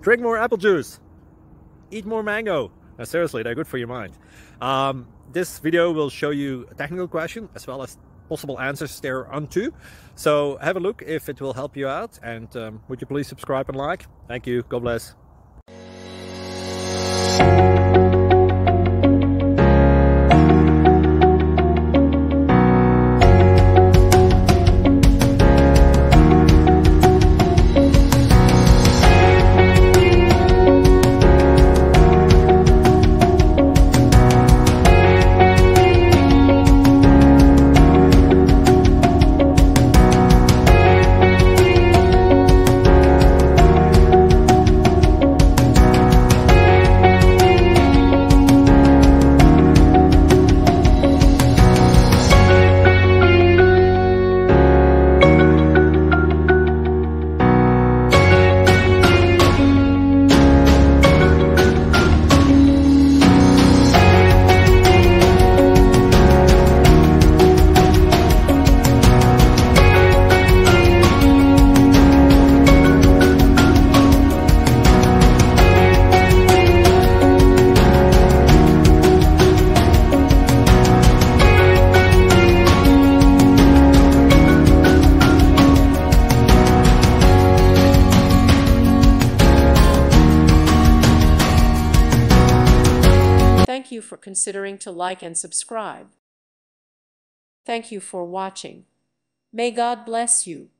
Drink more apple juice. Eat more mango. No, seriously, they're good for your mind. This video will show you a technical question as well as possible answers thereunto. So have a look if it will help you out, and would you please subscribe and like? Thank you. God bless. Thank you for considering to like and subscribe. Thank you for watching. May God bless you.